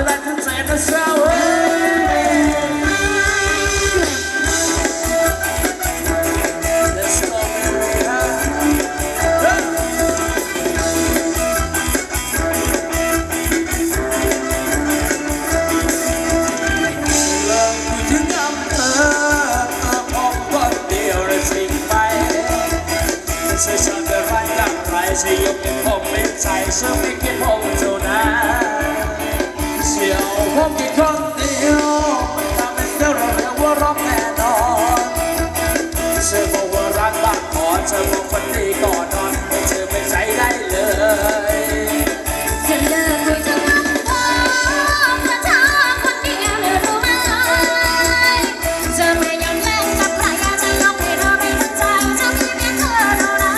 รักทั้งใจและเศร้าจะยกเป็นผมเป็นใจเชื่อไม่คิดผมเท่านั้นเชี่ยวผมแค่คนเดียวมันทำให้เธอเราเรียกว่ารักแน่นอนเชื่อบอกว่ารักบ้างก่อนเธอบอกคนดีก่อนนอนให้เธอไปใจได้เลยจะเลิกคุยจะทำเธอเธอคนเดียวเลยรู้ไหมจะไม่ยอมแลกกับใครจะยอมให้เธอไปทั้งใจจะไม่มีเธอเท่านั้น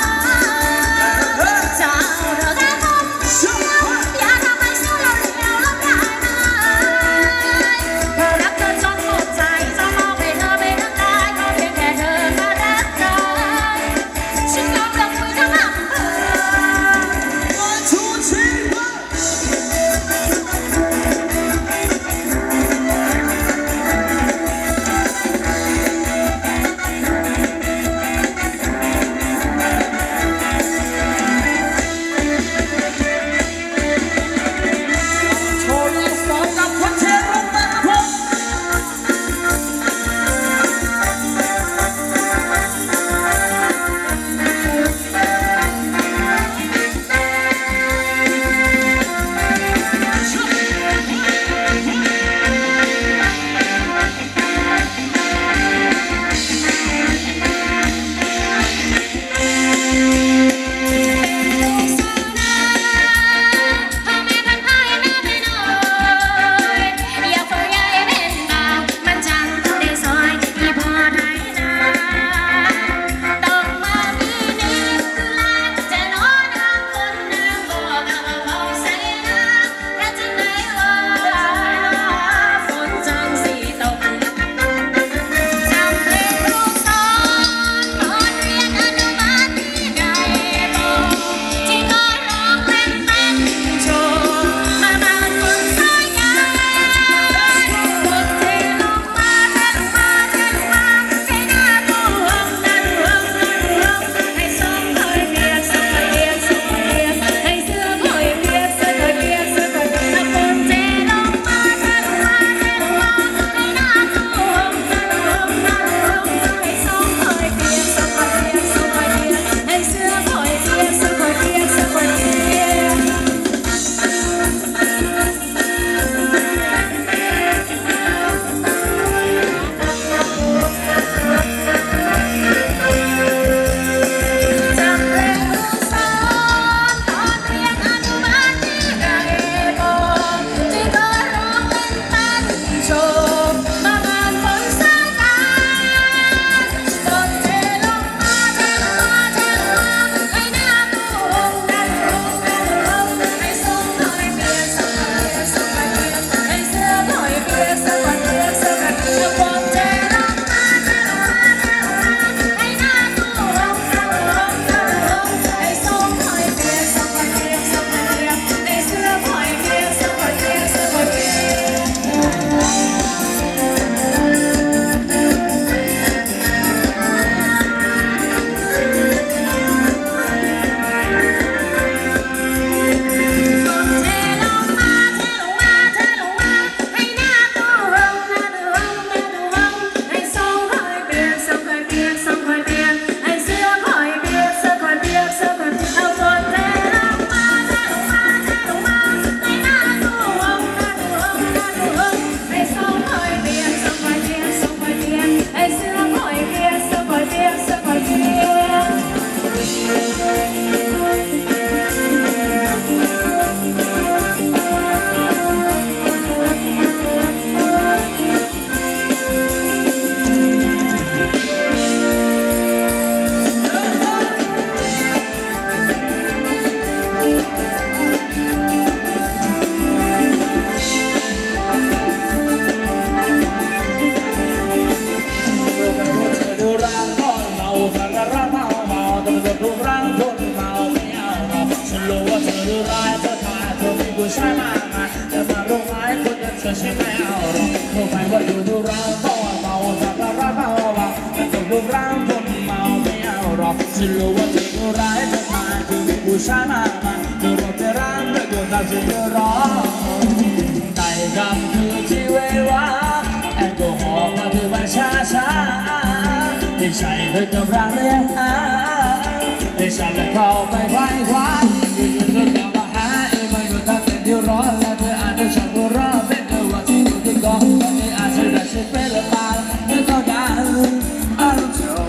ผู้ชายมากมายจะมาลงไม้คนธอใช่ไม่เอาหรอกรู้ไหมว่าอยู่ดูร้านเพราะว่าเมาสารพัดเมาแต่ต้องดูร้านคนเมาไม่เอาหรอกฉันรู้ว่าเธอดูร้ายจะมาคือมีผู้ชายมากมายดูรถไปร้านแต่ดูตาฉันจะร้องในคำคือที่เววาแอลกอฮอล์มาถือว่าช้าที่ใส่เธอกับร้านเลี้ยงให้ฉันและเข้าไปควายควายยืนเธอกลับมาหามันอยู่ตั้งแต่ที่ร้อนและเธออาจจะฉันก็รอเป็นเธอว่าที่อยู่ที่กองวันนี้อาจจะได้ฉันเป็นละตาไม่ต้องการอารมณ์เจ้า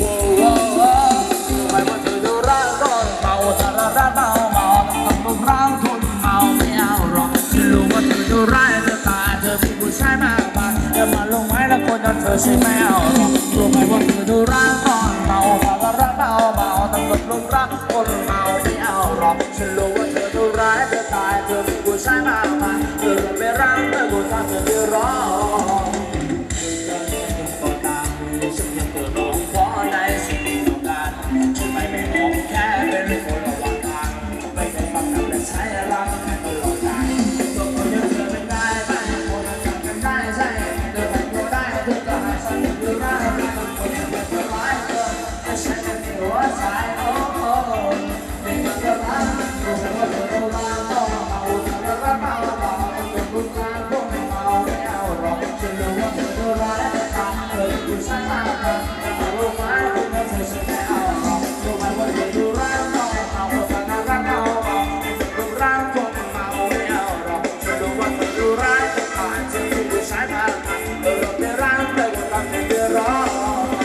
ไม่ว่าเธอดูร้ายก็เมาสารพัดเมาทำร้ายคนเมาไม่เอาหรอกฉันรู้ว่าเธอดูร้ายจะตายเธอมีผู้ชายมากมายอย่ามาลงไม้แล้วคนนั้นเธอใช่ไม่เอาหรอกรู้ไหมว่าเธอดูร้ายก็เมาสารพัดเมาทำลงรักคนเมาไม่เอาหรอกฉันรู้ว่าเธอดูร้ายจะตายเธอมีผู้ชายมากมายเธอไม่รักเธอกูทำเธอไม่ร้องก็ตามฉันยังเปิดร้องขอในสิ่งที่ต้องการฉันไม่มองแค่เป็นคนระหว่างทางไม่ได้ฟังคำและใช้รักแค่ตลอดกาลตัวคนยังเธอเป็นได้ไม่คนจะจำกันได้ใช่เธอเป็นตัวได้เธอก็หายฉันอยู่ร้ายคนยังเป็นตัวร้ายเธอแต่ฉันยังมีหัวใจไม่เคยจะรักรู้ว่าเธอดูร้ายก็เมาแต่ละเมาเป็นผู้ชายพวกไม่เมาไม่เอาหรอกฉันรู้ว่าเธอดูร้ายแต่ตาเธอเป็นผู้ชายมากมายแต่รู้ไหมคุณนั้นเธอฉันไม่เอาหรอกรู้ไหมว่าเธอดูร้ายก็เมาแต่ละเมารูปร่างคนเมาไม่เอาหรอกฉันรู้ว่าเธอดูร้ายแต่ตาเธอเป็นผู้ชายมากมายเธอไม่รักแต่ว่าทำให้เธอร้อง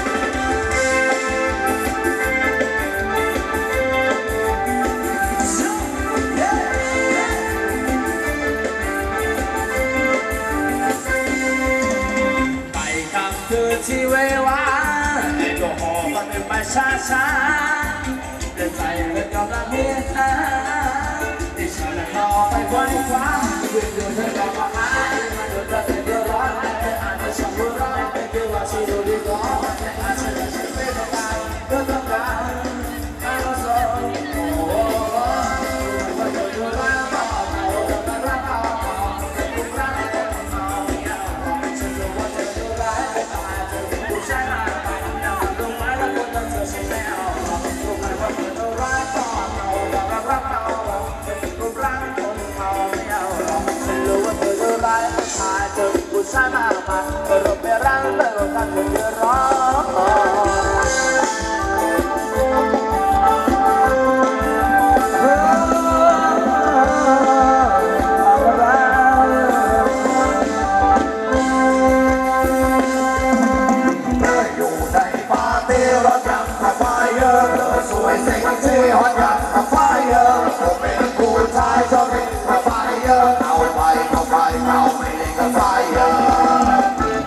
คือที่เววาแอลกอฮอล์มันเป็นไปช้าเดินใจเดินกำลังเมียที่ฉันและเขาไปคว้ายืนอยู่เธอกลับมาหามันเดินแต่เดือดร้อนแต่อาจจะฉันรู้ร้อนแต่คือว่าฉันดูดีกว่าแต่อาจจะฉันไม่ต้องการเรื่องต้องการไม่รู้สึกว่าเธอดูร้ายเมาแต่รักเมาแต่ทุกครั้งก็เมาไม่เอาฉันรู้ว่าเธอดูร้ายผู้ชายมากมายนั่งลงไม้แล้วคนนั้นเธอใช่ไม่เอารู้ไหมว่าเธอดูร้ายก็เมาแต่รักเมาเป็นรูปร่างคนเมาไม่เอาหรอกฉันรู้ว่าเธอดูร้ายผู้ชายเธอผู้ชายมากมายเธอรูปร่างเธอทำเธอเดือดร้อนสวยเซ็กซี่ฮอตอย่างกับไฟเออร์ผมเป็นผู้ชายชอบเล่นกับไฟเออร์เอาไปเอาไปเอาไม่เล่นกับไฟเออร์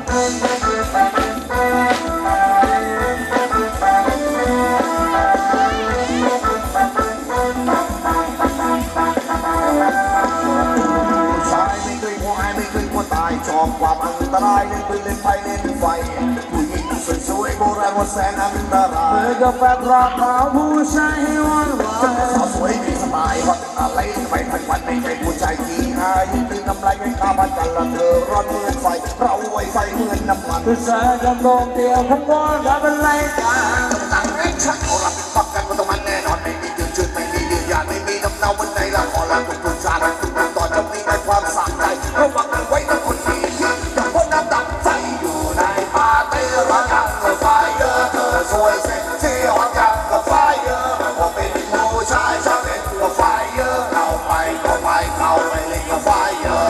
ผู้ชายไม่เคยกลัวไม่เคยกลัวตายชอบความอันตรายเล่นปืนเล่นไฟเล่นไฟผู้หญิงสวยๆโบราณว่าแสนอันตรายเมื่อกับแฟนรักเขาผู้ชายให้วันวานสาวสวยมีสไตล์ว่าอะไรไปทั้งวันไม่ใช่ผู้ชายที่หายตื่นน้ำลายไม่ข้าพันกันละเธอร้อนเหมือนไฟเราไวไฟเหมือนน้ำมันผู้ชายจำลองเดียวผมว่าจะเป็นไรกันตั้งให้ฉันเอารับปักกันว่าต้องมันแน่นอนไม่มียืนจุดไม่มียืนยันไม่มีน้ำเน่าบนในละครละทุกๆชาติทุกๆตอนจะมีในความสะใจระวังกันไว้นะคนดีกับคนน้ำดำใจอยู่ในปาร์ตี้ร้อนยังกับไฟเยอะเธอสวยเซ็กซี่ฮอตยังกับไฟเยอะผมเป็นผู้ชายชอบเล่นกับไฟเยอะเข้าไปเข้าไปเข้าไปเล่นกับไฟเยอะ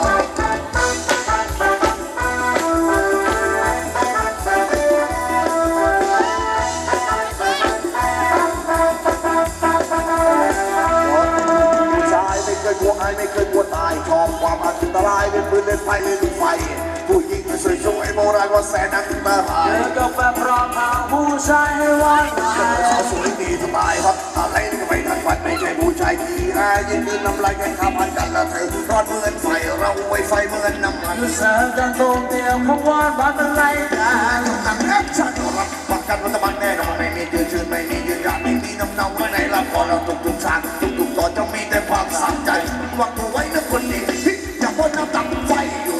ไม่เคยกลัวตายชอบความอันตรายเล่นปืนเล่นไฟเล่นไฟผู้หญิงสวยๆโบราณว่าแสนอันตรายเจอกับแฟนรักเขาผู้ชายให้วันสาวสวยดีสบายครับอะไรก็ไม่ทันวันไม่ใช่ผู้ชายที่หายยืนยืนน้ำลายกันข้ามพันกันละเธอร้อนเหมือนไฟเราไวไฟเหมือนน้ำมันแสงจันทร์ตรงเดียวของวันบ้านอะไรกันตั้งแอคชั่นรับประกันว่าจะมันแน่นอนไม่มียืนชื่นไม่มียืนยันไม่มีน้ำเน่าในละครเราทุกๆฉากทุกๆตอนจะมีแต่ความสะใจหวังเอาไว้นะคนดีอย่าพ้นน้ำตาไฟ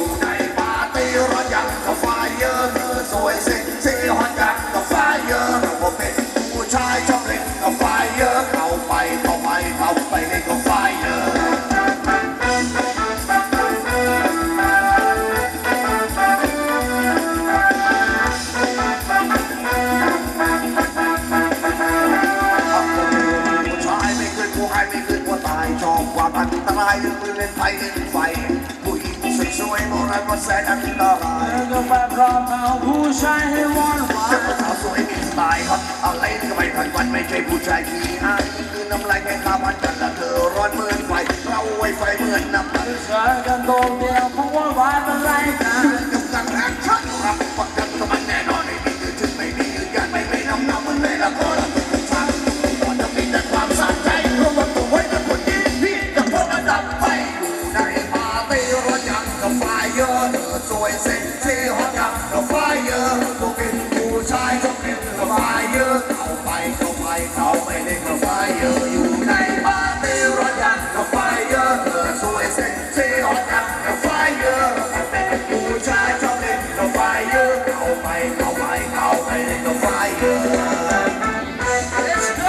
ไฟผู้หญิงสวยๆโบราณว่าแสนอันตรายกาแฟพร้อมเอาผู้ชายให้วอนวาเจ้าย สาวสวยมีสไตล์ครับอะไรก็ไม่ทันวันไม่ใช่ผู้ชายขี้อายคือน้ำลายแค่ข้าวันกันละเธอร้อนเหมือนไฟเราไวไฟเหมือนน้ำมันเจอกันโดดเดียวเพราะว่าวาเป็นไรกันกำลังแอคชั่นรับประกันกับมันแน่นอนไม่มียืนถึงไม่มียืนยันไม่มีน้ำหนักมันเลยละครฟังก่อนจะมีแต่ความสะใจเพราะว่าตัวไว้แต่คนนี้ที่จะพ้นระดับไปอยู่ในปาร์ตี้รถยังกับไฟเยอะเธอสวยเซ็กซี่ฮอตยังกับไฟเยอะตัวเป็นผู้ชายชอบเล่นกับไฟเยอะเข้าไปเขาไม่เล่นกับไฟเยอะอยู่ในปาร์ตี้รถยังกับไฟเยอะเธอสวยเซ็กซี่ฮอตยังกับไฟเยอะเป็นผู้ชายชอบเล่นกับไฟเยอะเข้าไปเล่นกับไฟเยอะ Let's go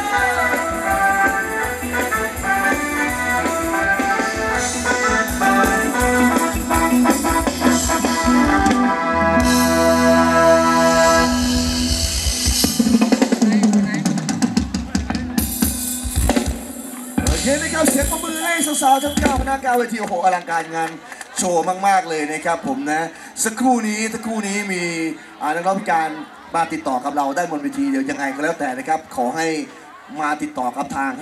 โอเคนะครับเสียงปรบมือให้สาวๆทั้ง9คณะ9เวทีโอ้โหอลังการงานโชว์มากๆเลยนะครับผมนะสักครู่นี้มีนักร้องพิการมาติดต่อกับเราได้บนเวทีเดี๋ยวยังไงก็แล้วแต่นะครับขอให้มาติดต่อกับทาง